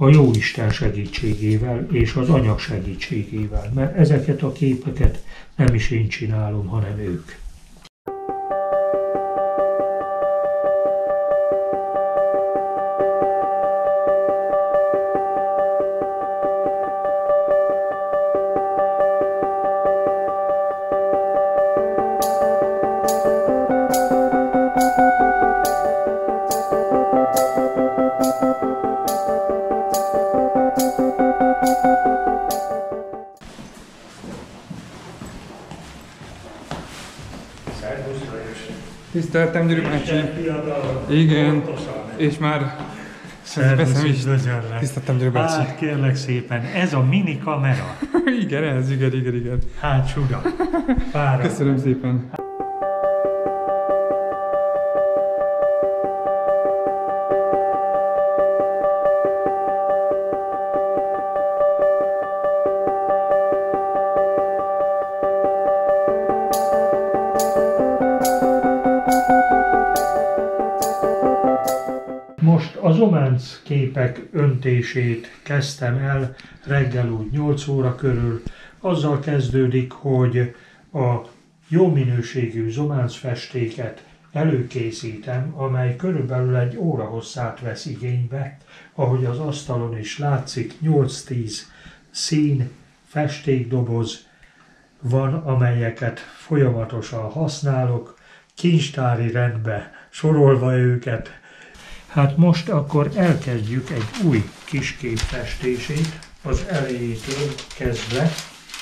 a Jóisten segítségével és az anyag segítségével, mert ezeket a képeket nem is én csinálom, hanem ők. Tiszteltem, Gyuri bácsi. Igen, és már veszem is. Tiszteltem, Gyuri bácsi. Hát kérlek szépen, ez a mini kamera. Igen, ez, igen. Hát csuda. Köszönöm szépen. Most a zománc képek öntését kezdtem el reggel úgy 8 óra körül. Azzal kezdődik, hogy a jó minőségű zománc festéket előkészítem, amely körülbelül egy óra hosszát vesz igénybe. Ahogy az asztalon is látszik, 8-10 szín festékdoboz van, amelyeket folyamatosan használok, kincstári rendbe sorolva őket. Hát most akkor elkezdjük egy új kiskép festését, az elejétől kezdve.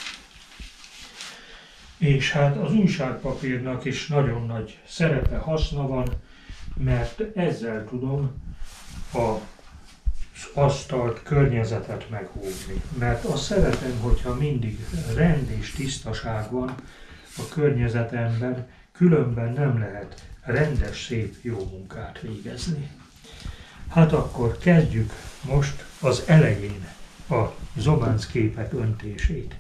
És hát az újságpapírnak is nagyon nagy szerepe, haszna van, mert ezzel tudom az asztalt, környezetet meghúzni. Mert azt szeretem, hogyha mindig rend és tisztaság van a környezetemben, különben nem lehet rendes, szép, jó munkát végezni. Hát akkor kezdjük most az elején a zománc képek öntését.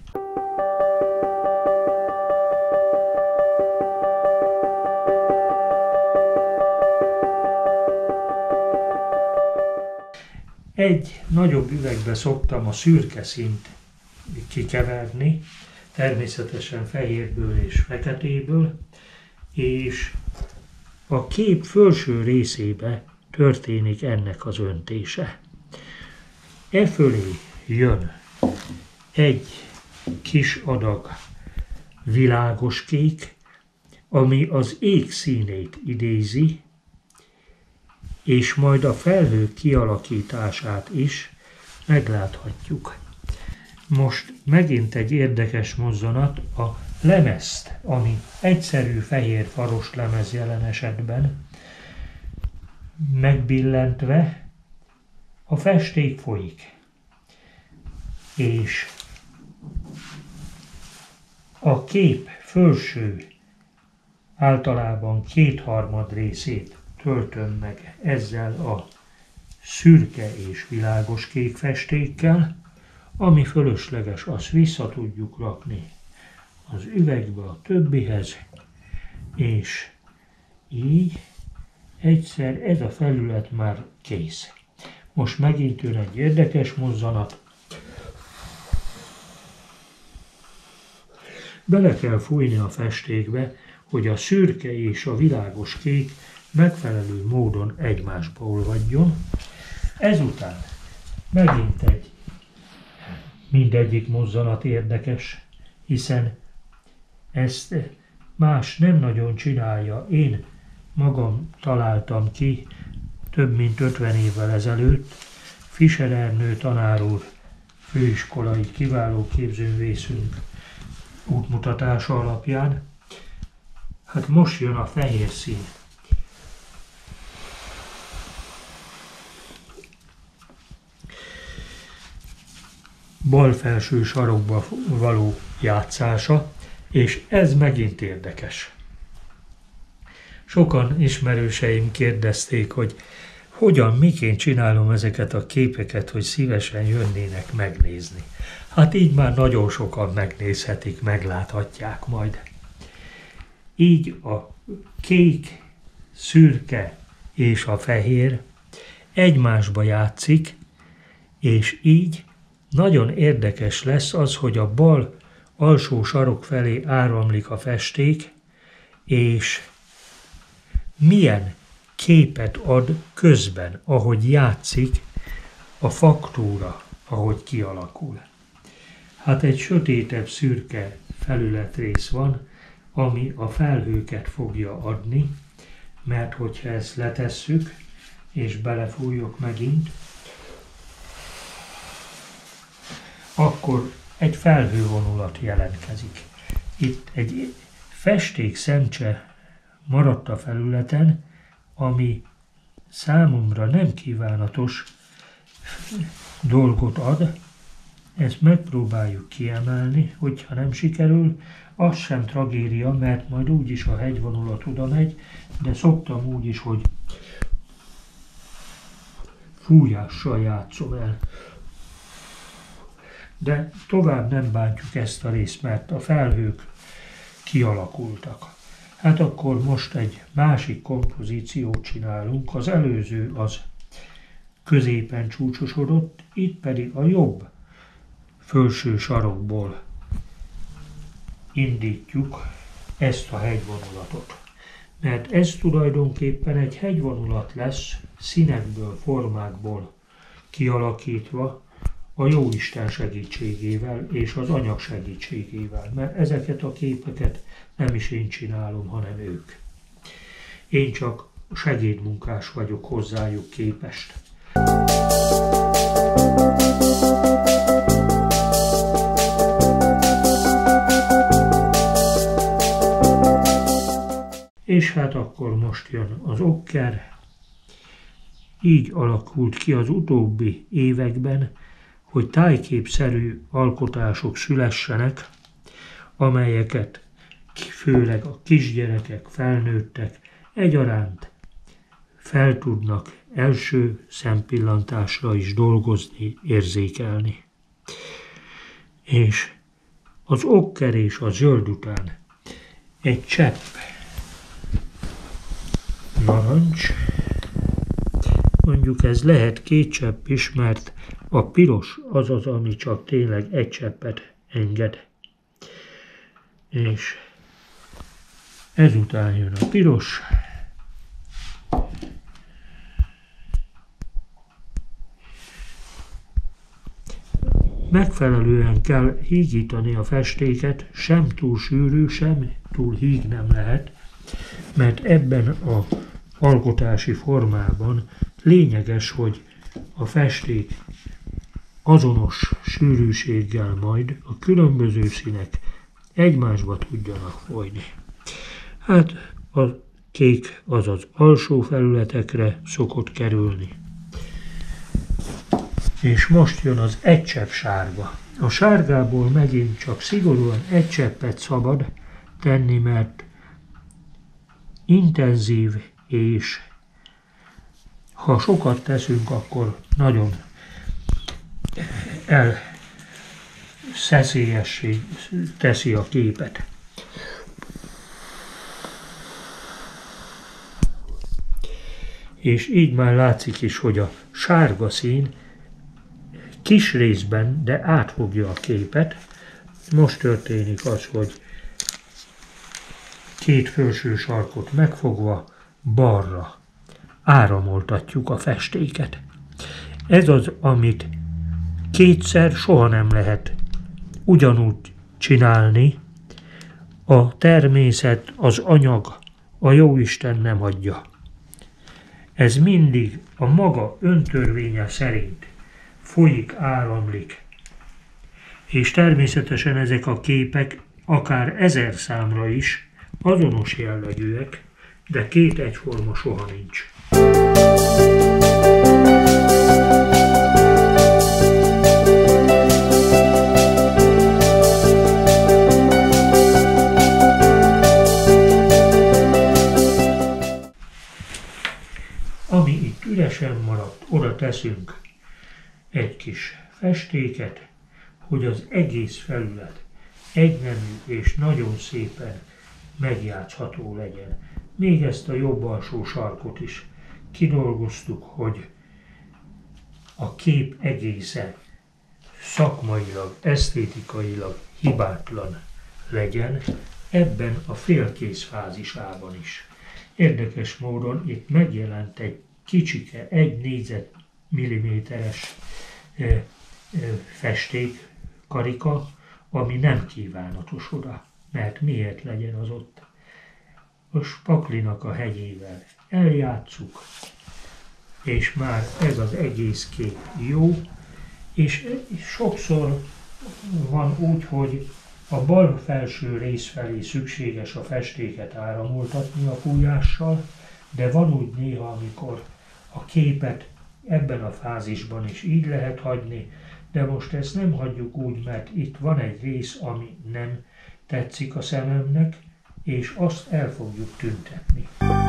Egy nagyobb üvegbe szoktam a szürke színt kikeverni, természetesen fehérből és feketéből, és a kép felső részébe történik ennek az öntése. E fölé jön egy kis adag világos kék, ami az ég színét idézi, és majd a felhők kialakítását is megláthatjuk. Most megint egy érdekes mozzanat, a lemezt, ami egyszerű fehér faros lemez jelen esetben, megbillentve a festék folyik, és a kép felső általában 2/3 részét töltöm meg ezzel a szürke és világos kék festékkel, ami fölösleges, azt vissza tudjuk rakni az üvegbe a többihez, és így egyszer ez a felület már kész. Most megint jön egy érdekes mozzanat. Bele kell fújni a festékbe, hogy a szürke és a világos kék megfelelő módon egymásba olvadjon. Ezután megint mindegyik mozzanat érdekes, hiszen ezt más nem nagyon csinálja. Én magam találtam ki több mint 50 évvel ezelőtt. Fischer Ernő tanár úr, főiskolai kiváló képzőművészünk útmutatása alapján. Hát most jön a fehér szín. Bal felső sarokba való játszása, és ez megint érdekes. Sokan ismerőseim kérdezték, hogy hogyan, miként csinálom ezeket a képeket, hogy szívesen jönnének megnézni. Hát így már nagyon sokan megnézhetik, megláthatják majd. Így a kék, szürke és a fehér egymásba játszik, És így nagyon érdekes lesz az, hogy a bal alsó sarok felé áramlik a festék, és milyen képet ad közben, ahogy játszik a faktúra, ahogy kialakul. Hát egy sötétebb, szürke felületrész van, ami a felhőket fogja adni, mert hogyha ezt letesszük, és belefújjuk megint, akkor egy felhővonulat jelentkezik. Itt egy festék szemcse maradt a felületen, ami számomra nem kívánatos dolgot ad. Ezt megpróbáljuk kiemelni, hogyha nem sikerül, az sem tragédia, mert majd úgyis a hegyvonulat oda megy, de szoktam úgy is, hogy fújással játszom el. De tovább nem bántjuk ezt a részt, mert a felhők kialakultak. Hát akkor most egy másik kompozíciót csinálunk, az előző az középen csúcsosodott, itt pedig a jobb felső sarokból indítjuk ezt a hegyvonulatot. Mert ez tulajdonképpen egy hegyvonulat lesz, színekből, formákból kialakítva, a Jóisten segítségével és az anyag segítségével, mert ezeket a képeket nem is én csinálom, hanem ők. Én csak segédmunkás vagyok hozzájuk képest. És hát akkor most jön az okker. Így alakult ki az utóbbi években, hogy tájképszerű alkotások szülessenek, amelyeket főleg a kisgyerekek, felnőttek egyaránt fel tudnak első szempillantásra is dolgozni, érzékelni. És az okker és a zöld után egy csepp narancs, mondjuk ez lehet 2 csepp is, mert a piros az az, ami csak tényleg egy cseppet enged. És ezután jön a piros, megfelelően kell hígítani a festéket, sem túl sűrű, sem túl híg nem lehet, mert ebben az alkotási formában lényeges, hogy a festék azonos sűrűséggel majd a különböző színek egymásba tudjanak folyni. Hát a kék az az alsó felületekre szokott kerülni. És most jön az egy csepp sárga. A sárgából megint csak szigorúan egy cseppet szabad tenni, mert intenzív, és ha sokat teszünk, akkor nagyon szeszélyessé teszi a képet. És így már látszik is, hogy a sárga szín kis részben, de átfogja a képet. Most történik az, hogy 2 felső sarkot megfogva balra áramoltatjuk a festéket. Ez az, amit kétszer soha nem lehet ugyanúgy csinálni. A természet, az anyag, a Jóisten nem adja. Ez mindig a maga öntörvénye szerint folyik, áramlik. És természetesen ezek a képek akár 1000 számra is azonos jellegűek, de 2 egyforma soha nincs. Ami itt üresen maradt, oda teszünk egy kis festéket, hogy az egész felület egynemű és nagyon szépen megjátszható legyen. Még ezt a jobb alsó sarkot is kidolgoztuk, hogy a kép egésze szakmailag, esztétikailag hibátlan legyen, ebben a félkész fázisában is. Érdekes módon itt megjelent egy kicsike, 1 négyzetmilliméteres festékkarika, ami nem kívánatos oda, mert miért legyen az ott? A Spaklinak a hegyével eljátszuk, és már ez az egész kép jó, és sokszor van úgy, hogy a bal felső rész felé szükséges a festéket áramoltatni a fújással, de van úgy néha, amikor a képet ebben a fázisban is így lehet hagyni, de most ezt nem hagyjuk úgy, mert itt van egy rész, ami nem tetszik a szememnek, és azt el fogjuk tüntetni.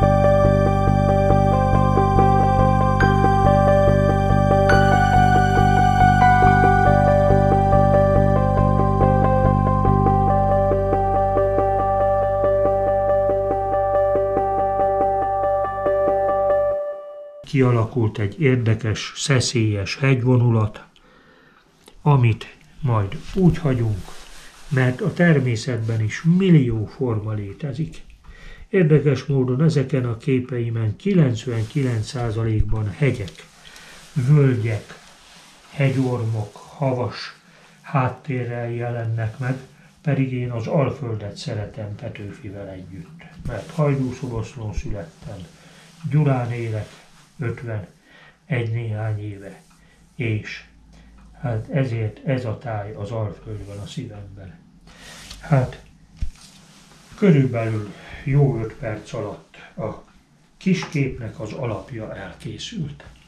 Kialakult egy érdekes, szeszélyes hegyvonulat, amit majd úgy hagyunk, mert a természetben is millió forma létezik. Érdekes módon ezeken a képeimen 99%-ban hegyek, völgyek, hegyormok, havas háttérrel jelennek meg, pedig én az Alföldet szeretem Petőfivel együtt, mert Hajdúszoboszlón születtem, Gyulán élek 51 néhány éve, és hát ezért ez a táj, az Alföld van a szívemben. Hát körülbelül jó 5 perc alatt a kis képnek az alapja elkészült.